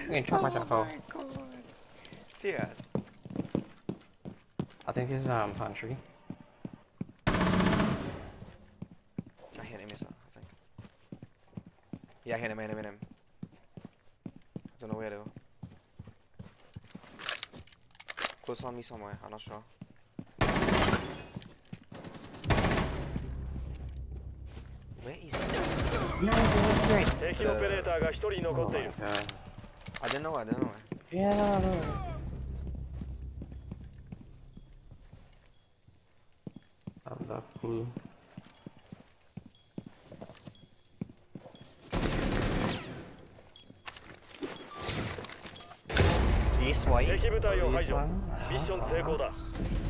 getting shot by that Oh hoe. my god. Serious. I think he's pantry. I hit him, I think. Yeah, I hit him. I don't know where though. Close on me somewhere, I'm not sure. Where is he? No, that's great. Oh my god. I didn't know. Yeah, no. That was cool. This way? This one? ミッション成功だ。